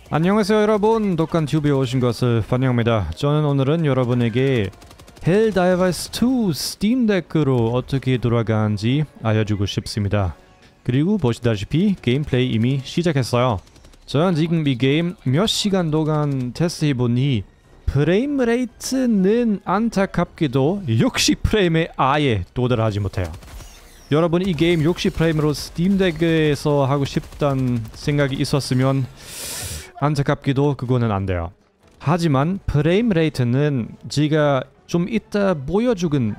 안녕하세요 여러분, 독한튜브에 오신 것을 환영합니다. 저는 오늘은 여러분에게 헬다이버스 2 스팀덱으로 어떻게 돌아가는지 알려주고 싶습니다. 그리고 보시다시피 게임플레이 이미 시작했어요. 저는 지금 이 게임 몇 시간 동안 테스트해보니 프레임 레이트는 안타깝게도 60프레임에 아예 도달하지 못해요. 여러분 이 게임 60프레임으로 스팀덱에서 하고 싶다는 생각이 있었으면 안타깝게도 그거는 안 돼요. 하지만 프레임 레이트는 제가 좀 이따 보여주는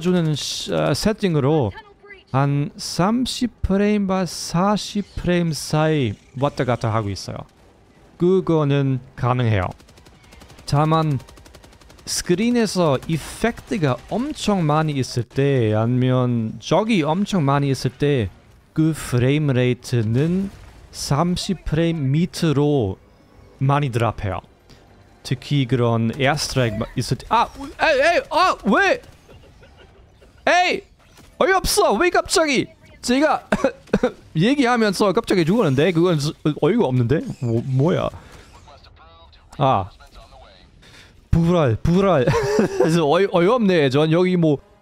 세팅으로 한 30프레임과 40프레임 사이 왔다 갔다 하고 있어요. 그거는 가능해요. 다만 스크린에서 이펙트가 엄청 많이 있을 때 아니면 적이 엄청 많이 있을 때 그 프레임 레이트는 30프레임 밑으로 많이 드랍해요. 특히 그런 에어스트라이크 있을 때 왜? 에이! 어이없어! 왜 갑자기! 제가 얘기하면서 갑자기 죽었는데? 그건 어이가 없는데? 뭐야? 아 불알 어이없네. 전 여기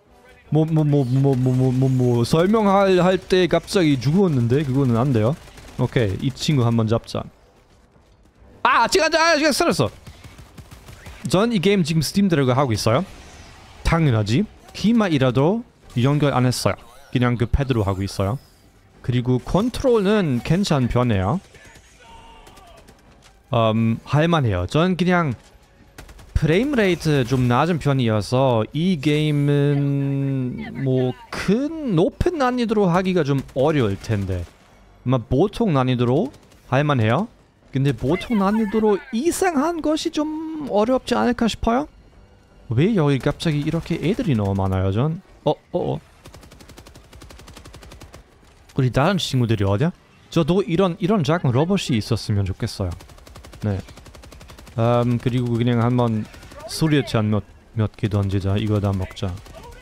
설명할 때 갑자기 죽었는데? 그거는 안 돼요. 오케이, 이 친구 한번 잡자. 지금 살았어. 전 이 게임 지금 스팀 들어가 하고 있어요. 당연하지. 키만이라도 연결 안 했어요. 그냥 그 패드로 하고 있어요. 그리고 컨트롤은 괜찮은 편이에요. 할만해요. 전 그냥 프레임 레이트 좀 낮은 편이어서 이 게임은 높은 난이도로 하기가 좀 어려울 텐데 보통 난이도로 할만해요. 근데 보통 난이도로 이상한 것이 좀 어렵지 않을까 싶어요? 왜 여기 갑자기 이렇게 애들이 너무 많아요, 전? 우리 다른 친구들이 어디야? 저도 이런 작은 로봇이 있었으면 좋겠어요. 네. 그리고 그냥 한번 수류탄 몇 개 던지자. 이거 다 먹자.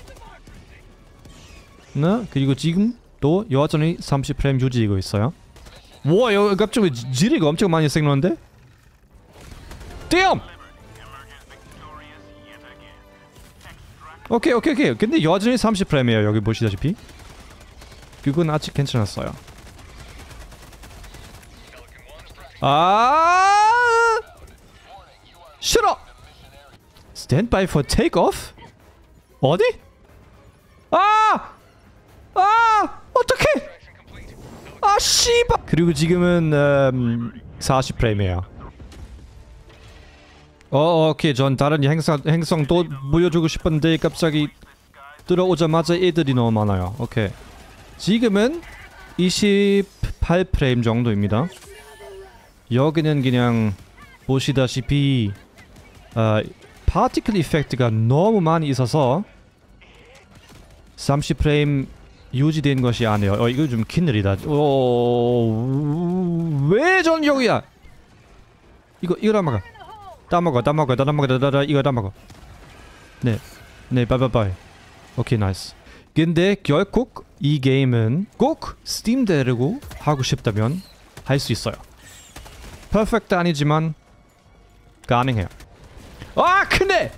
네? 그리고 지금 또 여전히 30프레임 유지이고 있어요. 와, 여기 갑자기 지리가 엄청 많이 생겼는데? 땜! 오케이. 근데 여전히 30프레임이에요. 여기 보시다시피. 그건 아직 괜찮았어요. 싫어! Stand by for takeoff? 어디? 어떡해! 씨발! 그리고 지금은 40프레임이에요. 오케이. 전 다른 행성 또 보여주고 싶은데 갑자기 들어오자마자 애들이 너무 많아요. 오케이. 지금은 28프레임 정도입니다. 여기는 그냥 보시다시피 파티클 이펙트가 너무 많이 있어서 30프레임 유지된 것이 아니에요. 이거 좀 큰일이다. 왜 전 여기야? 이거 다 먹어. 이거 다 먹어. 네, 바이바이. 오케이, 나이스. 근데 결국 이 게임은 꼭 스팀 데리고 하고 싶다면 할 수 있어요. 퍼펙트 아니지만 가능해요. 근데!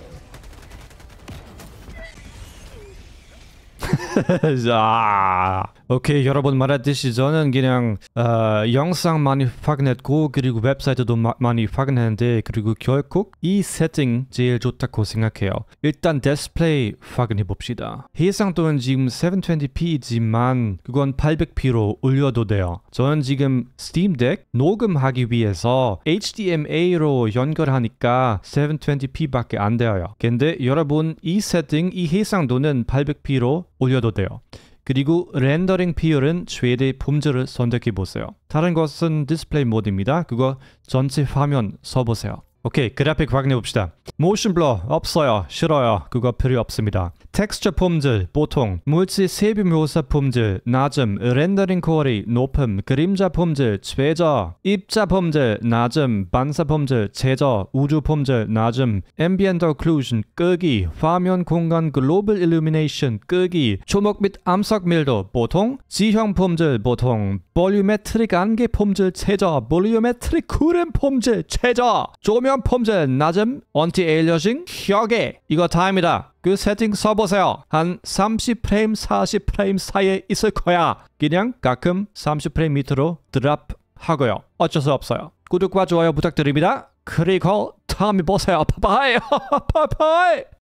오케이, 여러분 말했듯이 저는 그냥 영상 많이 확인했고 그리고 웹사이트도 많이 확인했는데 그리고 결국 이 세팅 제일 좋다고 생각해요. 일단 디스플레이 확인해봅시다. 해상도는 지금 720p이지만 그건 800p로 올려도 돼요. 저는 지금 스팀덱 녹음하기 위해서 HDMA로 연결하니까 720p밖에 안 돼요. 근데 여러분 이 세팅, 이 해상도는 800p로 올려도 돼요. 그리고 렌더링 비율은 최대 품질을 선택해보세요. 다른 것은 디스플레이 모드입니다. 그거 전체 화면 써보세요. 오케이, 그래픽 확인해봅시다. 모션 블러 없어요. 싫어요. 그거 필요 없습니다. 텍스처 폼질 보통, 물질 세부 묘사 폼질 낮음, 렌더링 퀄리티 높음, 그림자 폼질 최저, 입자 폼질 낮음, 반사 폼질 최저, 우주 폼질 낮음, 앰비언트 오클루전 끄기, 화면 공간 글로벌 일루미네이션 끄기, 초목 및 암석 밀도 보통, 지형 폼질 보통, 볼유메트릭 안개 폼질 최저, 볼유메트릭 구름 폼질 최저, 조명 폼질 낮음, 언티 에일리어싱 혁에 이거 다입니다. 그 세팅 써보세요. 한 30프레임, 40프레임 사이에 있을 거야. 그냥 가끔 30프레임 밑으로 드랍 하고요. 어쩔 수 없어요. 구독과 좋아요 부탁드립니다. 그리고 다음에 보세요. 바이바이. 바이바이.